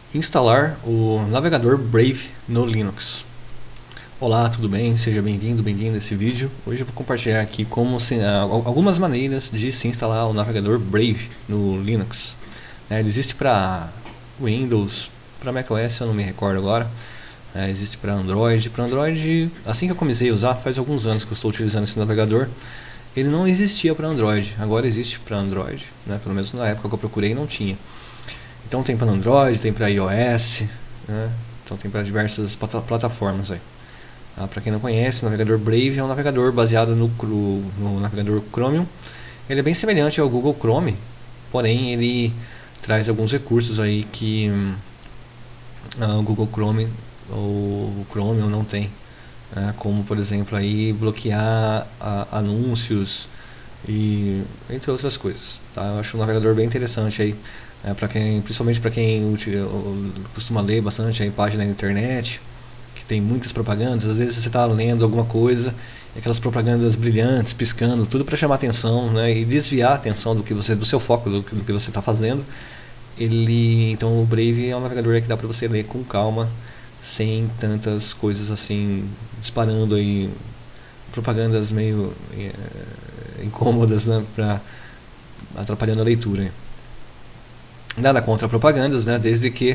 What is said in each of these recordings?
Instalar o navegador Brave no Linux. Olá, tudo bem? Seja bem-vindo, bem-vinda a esse vídeo. Hoje eu vou compartilhar aqui algumas maneiras de se instalar o navegador Brave no Linux. Ele existe para Windows, para macOS eu não me recordo agora. Existe para Android. Para Android, assim que eu comecei a usar, faz alguns anos que eu estou utilizando esse navegador. Ele não existia para Android, agora existe para Android, pelo menos na época que eu procurei não tinha. Então tem para Android, tem para iOS, então tem para diversas plataformas aí. Para quem não conhece, o navegador Brave é um navegador baseado no navegador Chromium. Ele é bem semelhante ao Google Chrome, porém ele traz alguns recursos aí que o Google Chrome ou o Chromium não tem, como por exemplo aí bloquear anúncios e entre outras coisas. Eu acho um navegador bem interessante aí. Principalmente para quem costuma ler bastante aí página na internet, que tem muitas propagandas. Às vezes você está lendo alguma coisa e aquelas propagandas brilhantes, piscando, tudo para chamar atenção, e desviar a atenção do seu foco, do que você está fazendo. Então o Brave é um navegador que dá para você ler com calma, sem tantas coisas assim disparando aí, propagandas meio incômodas, atrapalhando a leitura. Nada contra propagandas, desde que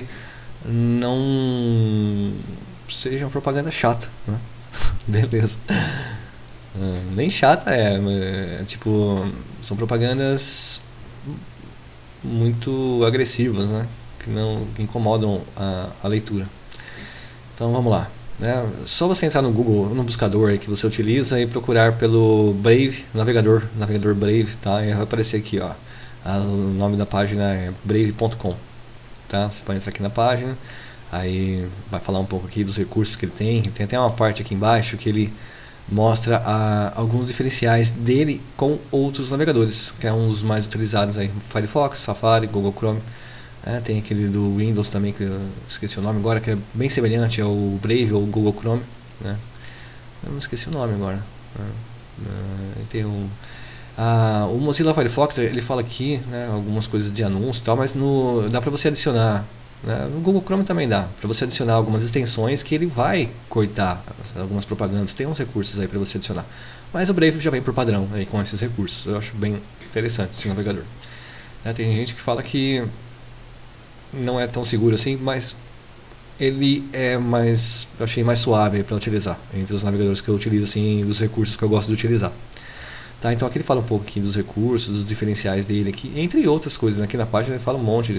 não seja uma propaganda chata, Beleza. Nem chata tipo, são propagandas muito agressivas, que incomodam a leitura. Então vamos lá. Só você entrar no Google, no buscador aí que você utiliza e procurar pelo Brave, navegador Brave, e vai aparecer aqui, o nome da página é brave.com, Você pode entrar aqui na página, aí vai falar um pouco aqui dos recursos que ele tem. Tem até uma parte aqui embaixo que ele mostra alguns diferenciais dele com outros navegadores, que é um dos mais utilizados aí, Firefox, Safari, Google Chrome. Tem aquele do Windows também, que eu esqueci o nome agora, que é bem semelhante ao Brave ou Google Chrome. Eu não esqueci o nome agora. Tem o Mozilla Firefox, ele fala aqui algumas coisas de anúncio e tal, mas dá para você adicionar, no Google Chrome também dá para você adicionar algumas extensões que ele vai cortar algumas propagandas. Tem uns recursos aí para você adicionar, mas o Brave já vem por padrão aí com esses recursos. Eu acho bem interessante esse navegador. Tem gente que fala que não é tão seguro assim, mas ele é eu achei mais suave para utilizar entre os navegadores que eu utilizo, assim, dos recursos que eu gosto de utilizar. Então aqui ele fala um pouco aqui dos recursos, dos diferenciais dele aqui, entre outras coisas. Aqui na página ele fala um monte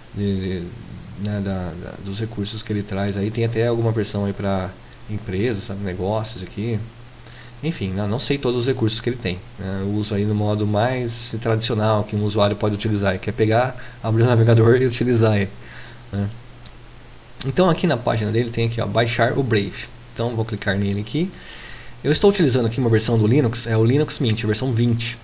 dos recursos que ele traz. Aí tem até alguma versão aí para empresas, negócios aqui. Enfim, não sei todos os recursos que ele tem. Eu uso aí no modo mais tradicional que um usuário pode utilizar, que é pegar, abrir o navegador e utilizar ele. Então aqui na página dele tem aqui, baixar o Brave. Então vou clicar nele aqui. Eu estou utilizando aqui uma versão do Linux, é o Linux Mint, a versão 20.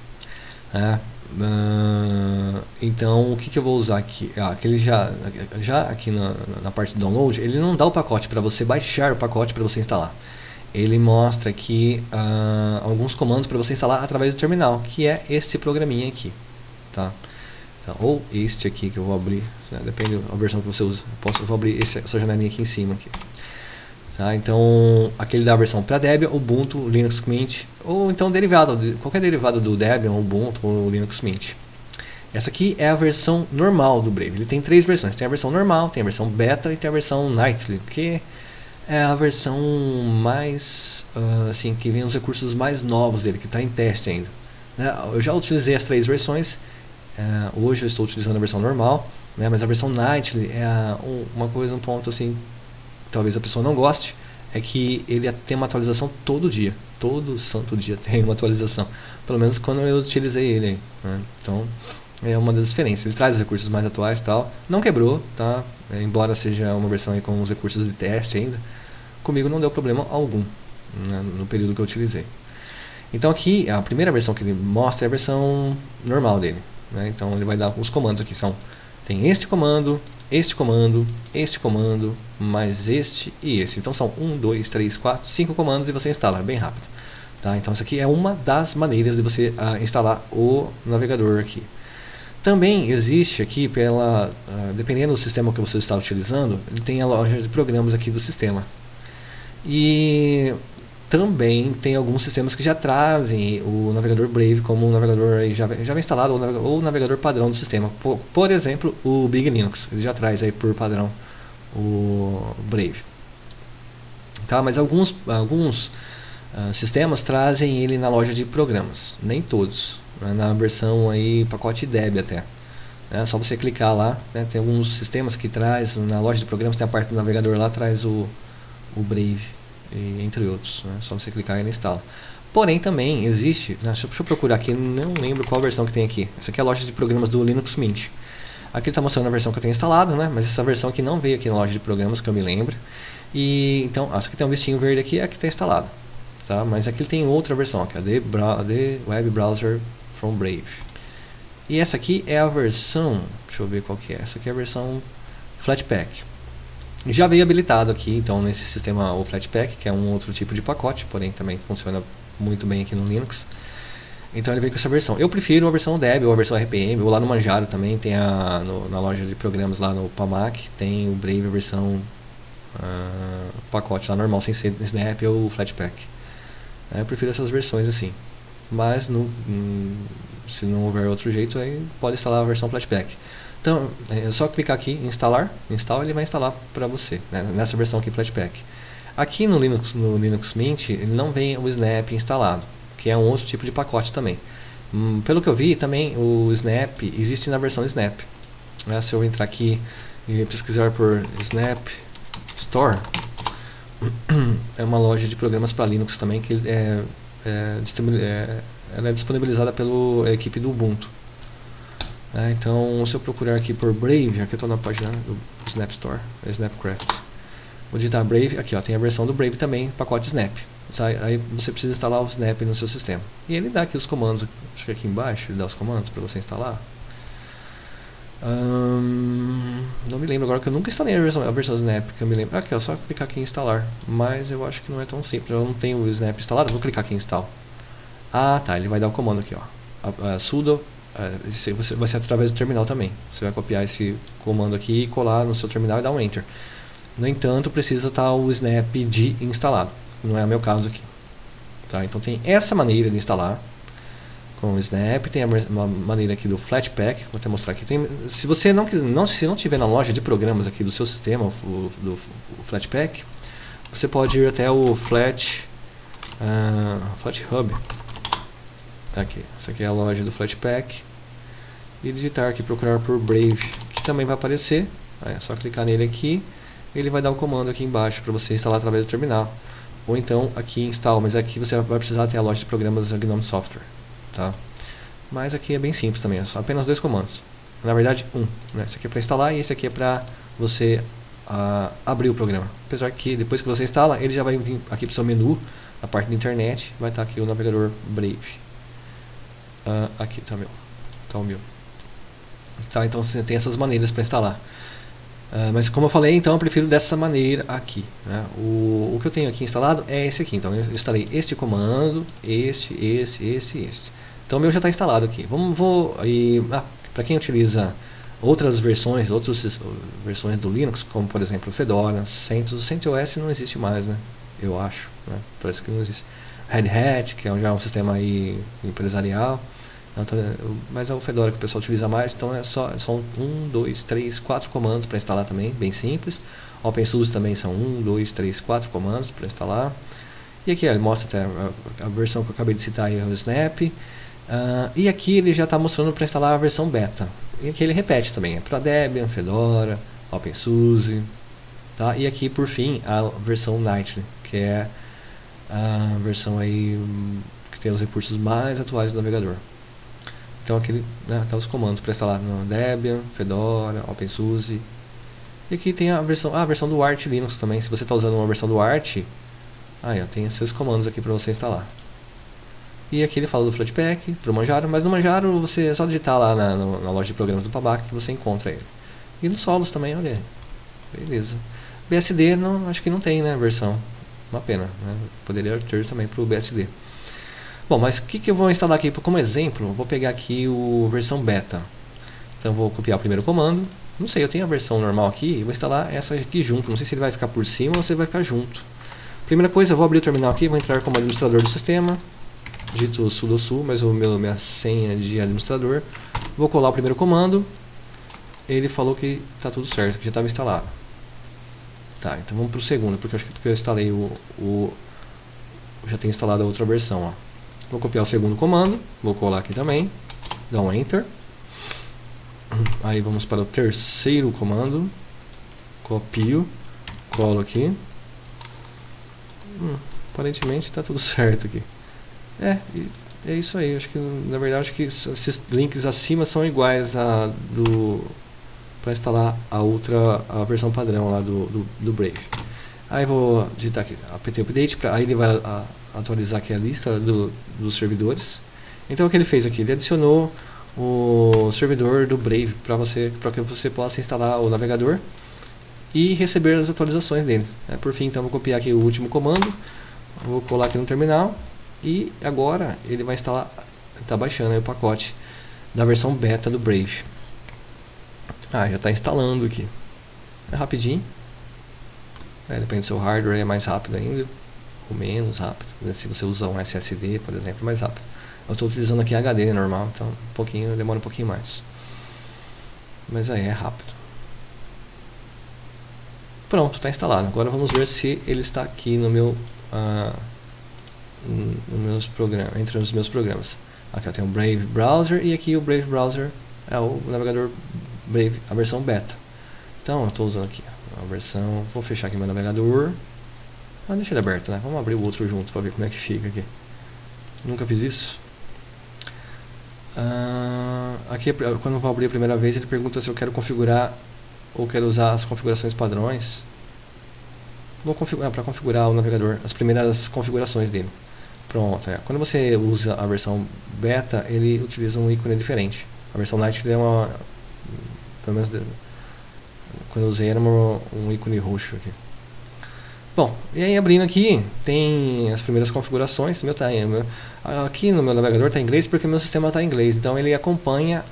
Então o que eu vou usar aqui? Ele já aqui na parte do download, ele não dá o pacote para você baixar o pacote para você instalar. Ele mostra aqui alguns comandos para você instalar através do terminal, que é esse programinha aqui, ou este aqui que eu vou abrir, depende da versão que você usa. Eu vou abrir essa janelinha aqui em cima aqui. Então aqui ele dá a versão para Debian, Ubuntu, Linux Mint, ou então qualquer derivado do Debian, Ubuntu ou Linux Mint. Essa aqui é a versão normal do Brave. Ele tem 3 versões. Tem a versão normal, tem a versão beta e tem a versão nightly, que é a versão mais assim, que vem os recursos mais novos dele, que está em teste ainda. Eu já utilizei as 3 versões. Hoje eu estou utilizando a versão normal, mas a versão nightly é um ponto assim, talvez a pessoa não goste, é que ele tem uma atualização todo dia. Todo santo dia tem uma atualização. Pelo menos quando eu utilizei ele. Então é uma das diferenças. Ele traz os recursos mais atuais e tal. Não quebrou, embora seja uma versão aí com os recursos de teste ainda. Comigo não deu problema algum no período que eu utilizei. Então aqui a primeira versão que ele mostra é a versão normal dele. Então ele vai dar os comandos aqui. Tem este comando, este comando, este comando, mais este e esse. Então são 1, 2, 3, 4, 5 comandos e você instala bem rápido. Então isso aqui é uma das maneiras de você instalar o navegador aqui. Também existe aqui, dependendo do sistema que você está utilizando, ele tem a loja de programas aqui do sistema. E também tem alguns sistemas que já trazem o navegador Brave como um navegador aí já instalado, ou navegador padrão do sistema. Por exemplo, o Big Linux, ele já traz aí por padrão o Brave. Tá? Mas alguns sistemas trazem ele na loja de programas, nem todos, né? Na versão aí pacote Debian até. É só você clicar lá, né? Tem alguns sistemas que traz na loja de programas, tem a parte do navegador lá, traz o Brave, entre outros, né? Só você clicar e ele instala. Porém também existe, né? Deixa eu procurar aqui, não lembro qual versão que tem aqui. Essa aqui é a loja de programas do Linux Mint. Aqui ele está mostrando a versão que eu tenho instalado, né? Mas essa versão aqui não veio aqui na loja de programas, que eu me lembro. E então, essa aqui tem um vistinho verde aqui, é a que está instalado, tá? Mas aqui ele tem outra versão, que é a The Web Browser from Brave. E essa aqui é a versão, deixa eu ver qual que é. Essa aqui é a versão Flatpak. Já veio habilitado aqui, então, nesse sistema o Flatpak, que é um outro tipo de pacote, porém também funciona muito bem aqui no Linux. Então ele veio com essa versão. Eu prefiro a versão Debian ou a versão RPM, ou lá no Manjaro também, tem na loja de programas lá no PAMAC, tem o Brave, a versão pacote lá normal, sem ser Snap ou Flatpak. Eu prefiro essas versões assim. Mas se não houver outro jeito, aí pode instalar a versão Flatpak. Então é só clicar aqui em instalar, ele vai instalar para você, né, nessa versão aqui Flatpak. Aqui no Linux Mint ele não vem o Snap instalado, que é um outro tipo de pacote também. Pelo que eu vi também o Snap existe na versão Snap, né? Se eu entrar aqui e pesquisar por Snap Store, é uma loja de programas para Linux também que ela é disponibilizada pela equipe do Ubuntu. Então, se eu procurar aqui por Brave, aqui eu estou na página do Snap Store, Snapcraft. Vou digitar Brave, aqui ó, tem a versão do Brave também, pacote Snap. Aí você precisa instalar o Snap no seu sistema. E ele dá aqui os comandos, acho que aqui embaixo ele dá os comandos para você instalar. Não me lembro agora, que eu nunca instalei a versão Snap, que eu me lembro. Aqui ó, só clicar aqui em instalar. Mas eu acho que não é tão simples, eu não tenho o Snap instalado, vou clicar aqui em install. Ah tá, ele vai dar o comando aqui ó, sudo. Vai ser através do terminal também. Você vai copiar esse comando aqui e colar no seu terminal e dar um Enter. No entanto, precisa estar o Snapd instalado. Não é o meu caso aqui. Tá? Então tem essa maneira de instalar com o Snap. Tem uma maneira aqui do Flatpak. Vou até mostrar aqui. Se você se não tiver na loja de programas aqui do seu sistema, o Flatpak, você pode ir até o FlatHub. Aqui, essa aqui é a loja do Flatpak, e digitar aqui, procurar por Brave, que também vai aparecer. É só clicar nele aqui, ele vai dar um comando aqui embaixo para você instalar através do terminal, ou então aqui install, mas aqui você vai precisar ter a loja de programas Gnome Software, tá? Mas aqui é bem simples também, é só apenas dois comandos, na verdade né? Esse aqui é para instalar e esse aqui é para você abrir o programa, apesar que depois que você instala, ele já vai vir aqui para o seu menu, na parte da internet, vai estar aqui o navegador Brave. Aqui tá o meu. Tá, então você tem essas maneiras para instalar. Mas como eu falei, então eu prefiro dessa maneira aqui, né? O que eu tenho aqui instalado é esse aqui. Então eu instalei este comando, esse. Então o meu já está instalado aqui. Para quem utiliza outras versões do Linux, como por exemplo o Fedora, CentOS, o CentOS não existe mais, né? Eu acho, né? Parece que não existe. Red Hat, que já é um sistema aí empresarial, mas é o Fedora que o pessoal utiliza mais, então são 1, 2, 3, 4 comandos para instalar também, bem simples. OpenSUSE também são 1, 2, 3, 4 comandos para instalar. E aqui ele mostra até a versão que eu acabei de citar aí, o Snap. E aqui ele já está mostrando para instalar a versão beta. E aqui ele repete também, é para Debian, Fedora, OpenSUSE, tá? E aqui por fim a versão Nightly, que é a versão aí que tem os recursos mais atuais do navegador. Então aqui tá os comandos para instalar no Debian, Fedora, OpenSUSE. E aqui tem a versão do Arch Linux também. Se você está usando uma versão do Arch, tem esses comandos aqui para você instalar. E aqui ele fala do Flatpak, para o Manjaro, mas no Manjaro você é só digitar lá na loja de programas do PABAC que você encontra ele. E no Solus também, olha aí. Beleza. BSD acho que não tem, né, versão. Uma pena, né? Poderia ter também para o BSD. Bom, mas o que eu vou instalar aqui como exemplo? Eu vou pegar aqui o versão beta. Então eu vou copiar o primeiro comando. Não sei, eu tenho a versão normal aqui e vou instalar essa aqui junto. Não sei se ele vai ficar por cima ou se ele vai ficar junto. Primeira coisa, eu vou abrir o terminal aqui, vou entrar como administrador do sistema. Digito sudo su, mas minha senha de administrador. Vou colar o primeiro comando. Ele falou que está tudo certo, que já estava instalado. Tá, então vamos para o segundo, porque eu acho que eu instalei já tenho instalado a outra versão. Ó. Vou copiar o segundo comando, vou colar aqui também, dar um Enter. Aí vamos para o terceiro comando, copio, colo aqui. Aparentemente está tudo certo aqui. É isso aí. Acho que na verdade acho que esses links acima são iguais a para instalar a versão padrão lá do Brave. Aí vou digitar aqui apt update, aí ele vai atualizar aqui a lista dos servidores. Então o que ele fez aqui? Ele adicionou o servidor do Brave para que você possa instalar o navegador e receber as atualizações dele. Por fim, então vou copiar aqui o último comando, vou colar aqui no terminal e agora ele vai instalar, está baixando aí o pacote da versão beta do Brave. Já está instalando aqui. É rapidinho. Depende do seu hardware, é mais rápido ainda ou menos rápido. Se você usa um SSD, por exemplo, é mais rápido. Eu estou utilizando aqui HD normal, então demora um pouquinho mais. Mas aí é rápido. Pronto, está instalado. Agora vamos ver se ele está aqui no meu meus programas, entre os meus programas. Aqui eu tenho o Brave Browser e aqui o Brave Browser é o navegador Brave, a versão beta. Então eu estou usando aqui a versão, vou fechar aqui meu navegador. Deixa ele aberto, né? Vamos abrir o outro junto para ver como é que fica aqui. Nunca fiz isso. Aqui quando eu vou abrir a primeira vez ele pergunta se eu quero configurar ou quero usar as configurações padrões. Vou configurar para configurar o navegador, as primeiras configurações dele. Pronto, quando você usa a versão beta, ele utiliza um ícone diferente. A versão light é pelo menos quando eu usei era um ícone roxo aqui. Bom, e aí abrindo aqui, tem as primeiras configurações. Aqui no meu navegador está em inglês porque meu sistema está em inglês, então ele acompanha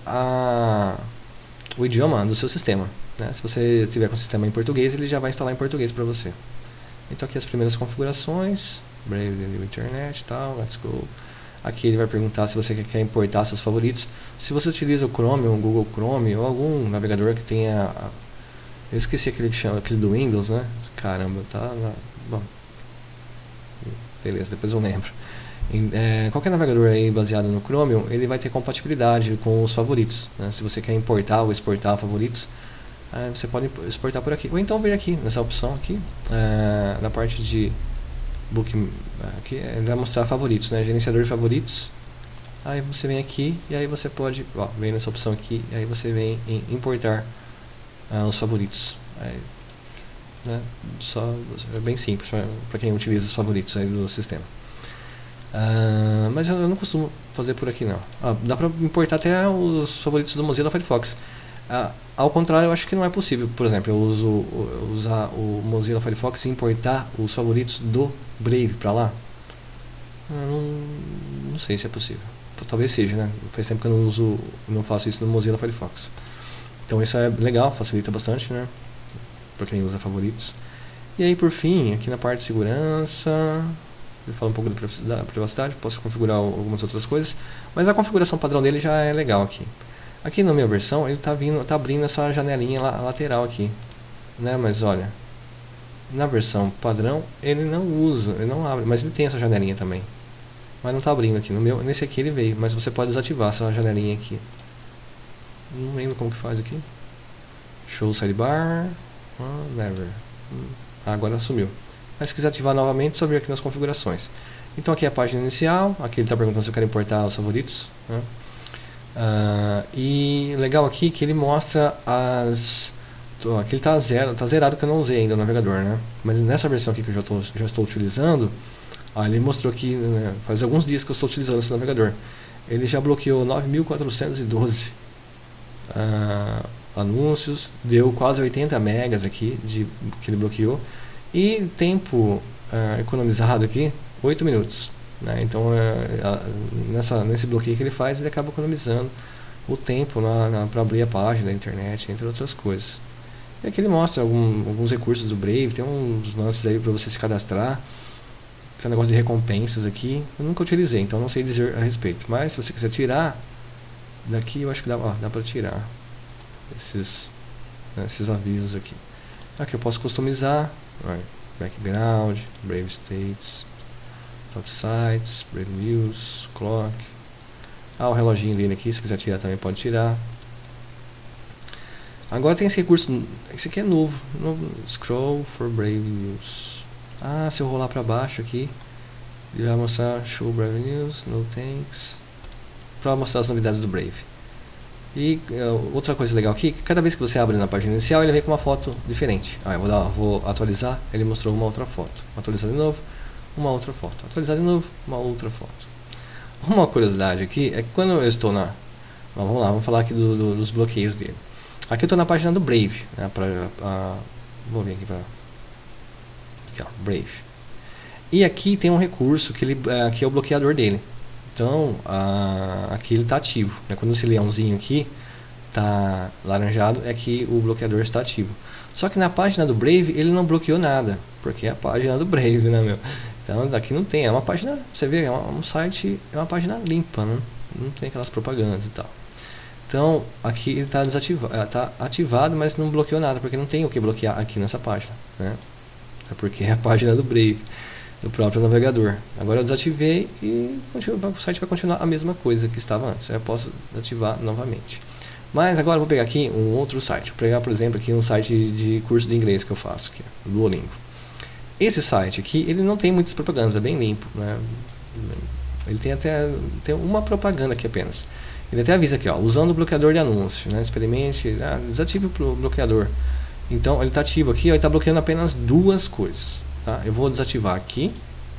o idioma do seu sistema. Né? Se você tiver com o sistema em português, ele já vai instalar em português para você. Então aqui as primeiras configurações, Brave Internet, tal, let's go. Aqui ele vai perguntar se você quer importar seus favoritos. Se você utiliza o Chrome, ou o Google Chrome, ou algum navegador que tenha... Eu esqueci aquele que chama, aquele do Windows, né? Caramba, tá lá. Bom, beleza, depois eu lembro. Qualquer navegador aí baseado no Chromium, ele vai ter compatibilidade com os favoritos. Né? Se você quer importar ou exportar favoritos, você pode exportar por aqui. Ou então vir aqui, nessa opção aqui, na parte de Book, aqui ele vai mostrar favoritos, né? Gerenciador de favoritos. Aí você vem aqui e aí você pode, vem nessa opção aqui, e aí você vem em importar os favoritos. Né? É bem simples para quem utiliza os favoritos aí do sistema. Mas eu não costumo fazer por aqui não. Dá para importar até os favoritos do Mozilla Firefox. Ao contrário, eu acho que não é possível. Por exemplo, eu usar o Mozilla Firefox e importar os favoritos do Brave para lá. Não sei se é possível. Talvez seja, né? Faz tempo que eu não faço isso no Mozilla Firefox. Então isso é legal, facilita bastante, né? Para quem usa favoritos. E aí por fim, aqui na parte de segurança, ele fala um pouco da privacidade, posso configurar algumas outras coisas, mas a configuração padrão dele já é legal aqui. Aqui na minha versão ele está abrindo essa janelinha lateral aqui, né? Mas olha, na versão padrão ele não abre, mas ele tem essa janelinha também. Mas não está abrindo aqui. Nesse aqui ele veio, mas você pode desativar essa janelinha aqui. Não lembro como que faz aqui. Show sidebar. Never. Agora sumiu. Mas se quiser ativar novamente, só vir aqui nas configurações. Então aqui é a página inicial. Aqui ele está perguntando se eu quero importar os favoritos. Né? E legal aqui que ele mostra aqui ele está zerado que eu não usei ainda o navegador, né? Mas nessa versão aqui que eu já estou utilizando, ele mostrou que faz alguns dias que eu estou utilizando esse navegador. Ele já bloqueou 9.412 anúncios, deu quase 80 megas aqui que ele bloqueou, e tempo economizado aqui 8 minutos, né? Então nesse bloqueio que ele faz, ele acaba economizando o tempo para abrir a página da internet, entre outras coisas. E aqui ele mostra alguns recursos do Brave, tem uns lances aí para você se cadastrar. Tem um negócio de recompensas aqui, eu nunca utilizei, então não sei dizer a respeito. Mas se você quiser tirar, daqui eu acho que dá para tirar esses avisos aqui. Aqui eu posso customizar, background, Brave States, Top Sites, Brave News, Clock. O reloginho dele aqui, se quiser tirar também pode tirar. Agora tem esse recurso, esse aqui é novo, Scroll for Brave News. Se eu rolar para baixo aqui, ele vai mostrar Show Brave News, No Thanks, para mostrar as novidades do Brave. E outra coisa legal aqui, que cada vez que você abre na página inicial, ele vem com uma foto diferente. Eu vou atualizar, ele mostrou uma outra foto. Atualizar de novo, uma outra foto. Atualizar de novo, uma outra foto. Uma curiosidade aqui é que quando eu estou na... vamos lá, vamos falar aqui dos bloqueios dele. Aqui eu estou na página do Brave, né, vou vir aqui para Brave. E aqui tem um recurso que aqui é o bloqueador dele. Então, aqui ele está ativo. Quando esse leãozinho aqui está laranjado, é que o bloqueador está ativo. Só que na página do Brave ele não bloqueou nada, porque é a página do Brave, né, meu? Então daqui não tem, é uma página, você vê, é um site, é uma página limpa, né? Não tem aquelas propagandas e tal. Então aqui ele está ativado, mas não bloqueou nada, porque não tem o que bloquear aqui nessa página, né? É porque é a página do Brave, do próprio navegador. Agora eu desativei e o site vai continuar a mesma coisa que estava antes. Aí eu posso ativar novamente. Mas agora eu vou pegar aqui um outro site. Vou pegar, por exemplo, aqui um site de curso de inglês que eu faço aqui, do Duolingo. Esse site aqui, ele não tem muitas propagandas, é bem limpo, né? Ele tem uma propaganda aqui apenas. Ele até avisa aqui, usando o bloqueador de anúncio, né? Experimente, desative o bloqueador. Então ele está ativo aqui, ele está bloqueando apenas duas coisas. Tá? Eu vou desativar aqui.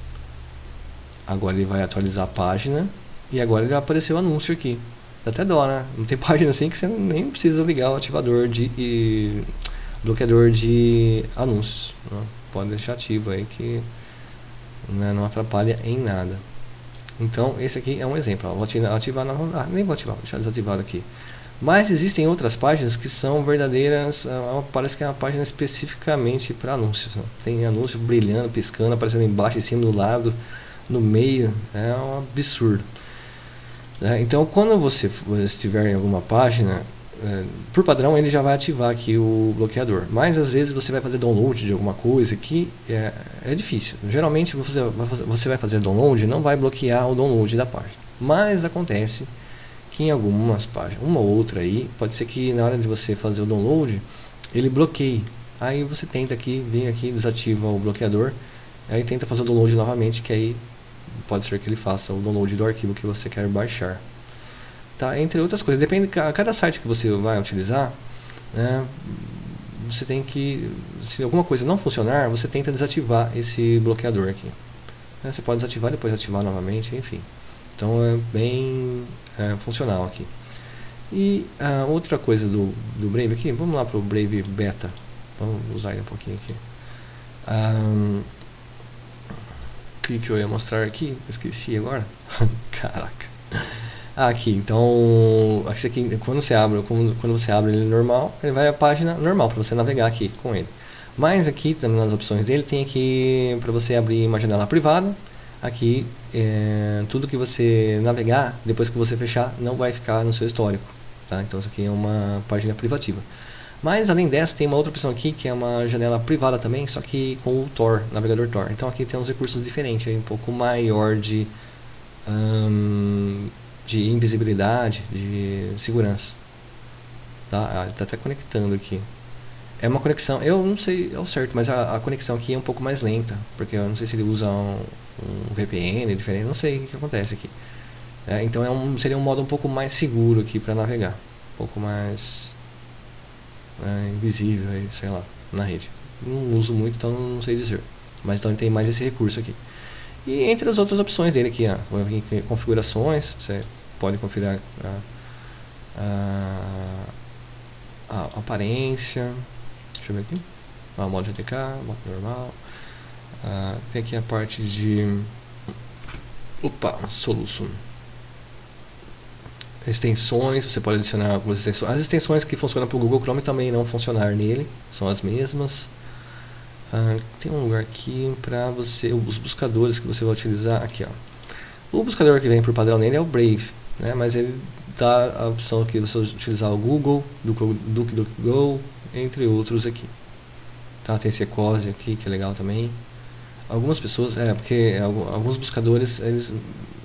Agora ele vai atualizar a página. E agora ele vai aparecer o anúncio aqui. Dá até dó, né? Não tem página assim que você nem precisa ligar o ativador de bloqueador de anúncios, né? Pode deixar ativo aí que, né, não atrapalha em nada. Então esse aqui é um exemplo. Vou ativar nem vou ativar, vou deixar desativado aqui. Mas existem outras páginas que são verdadeiras, parece que é uma página especificamente para anúncios, né? Tem anúncio brilhando, piscando, aparecendo embaixo, em cima, do lado, no meio, é um absurdo. Então quando você estiver em alguma página, por padrão ele já vai ativar aqui o bloqueador, mas às vezes você vai fazer download de alguma coisa que é difícil. Geralmente você vai fazer download e não vai bloquear o download da página, mas acontece que em algumas páginas, uma ou outra aí, pode ser que na hora de você fazer o download ele bloqueie. Aí você tenta aqui, vem aqui, desativa o bloqueador, aí tenta fazer o download novamente, que aí pode ser que ele faça o download do arquivo que você quer baixar. Tá? Entre outras coisas, depende de cada site que você vai utilizar, né, você tem que, se alguma coisa não funcionar, você tenta desativar esse bloqueador aqui. Você pode desativar e depois ativar novamente, enfim. Então é bem funcional aqui. E outra coisa do Brave aqui, vamos lá para o Brave Beta. Vamos usar ele um pouquinho aqui. O que eu ia mostrar aqui? Eu esqueci agora. Caraca. Aqui, então, aqui, quando você abre ele normal, ele vai à página normal para você navegar aqui com ele. Mas aqui, também nas opções dele, tem aqui para você abrir uma janela privada. Aqui, tudo que você navegar, depois que você fechar, não vai ficar no seu histórico. Tá? Então isso aqui é uma página privativa. Mas além dessa, tem uma outra opção aqui, que é uma janela privada também, só que com o Tor, navegador Tor. Então aqui tem uns recursos diferentes, aí, um pouco maior de invisibilidade, de segurança. Tá? Está até conectando aqui. É uma conexão, eu não sei ao certo, mas a conexão aqui é um pouco mais lenta, porque eu não sei se ele usa um VPN diferente, não sei o que acontece aqui. Então seria um modo um pouco mais seguro aqui para navegar, um pouco mais invisível, aí, sei lá, na rede. Não uso muito, então não sei dizer. Mas então tem mais esse recurso aqui. E entre as outras opções dele aqui, configurações, você pode configurar a aparência. Deixa eu ver aqui. Modo GTK, modo normal. Tem aqui a parte de solution. extensões, você pode adicionar algumas extensões. As extensões que funcionam para o Google Chrome também não funcionar nele, são as mesmas. Tem um lugar aqui para você, os buscadores que você vai utilizar aqui, ó. O buscador que vem por padrão nele é o Brave, né? Mas ele dá a opção aqui de você utilizar o Google, DuckDuckGo, entre outros aqui. Tá, tem esse Ecosia aqui que é legal também. Algumas pessoas, porque alguns buscadores eles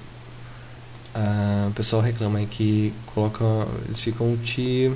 o pessoal reclama aí que eles ficam te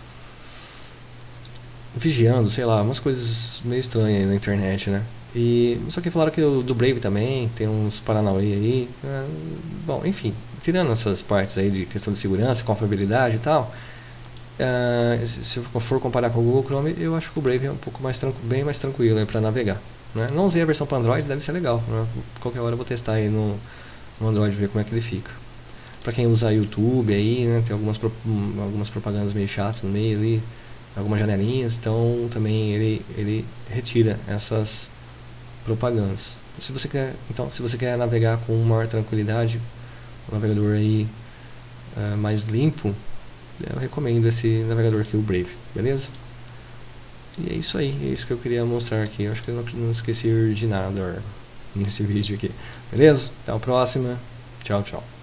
vigiando, sei lá, umas coisas meio estranhas aí na internet, né? Só que falaram que o do Brave também tem uns paranauê aí. Bom, enfim, tirando essas partes aí de questão de segurança, confiabilidade e tal, se eu for comparar com o Google Chrome, eu acho que o Brave é um pouco mais bem mais tranquilo para navegar, né? Não usei a versão para Android, deve ser legal, né? Qualquer hora eu vou testar aí no Android, ver como é que ele fica. Para quem usa YouTube aí, né, tem algumas propagandas meio chatas no meio ali, algumas janelinhas, então também ele retira essas propagandas. Se você quer navegar com maior tranquilidade, um navegador aí mais limpo, eu recomendo esse navegador aqui, o Brave, beleza? E é isso aí, é isso que eu queria mostrar aqui. Eu acho que eu não esqueci de nada nesse vídeo aqui, beleza? Até a próxima, tchau, tchau.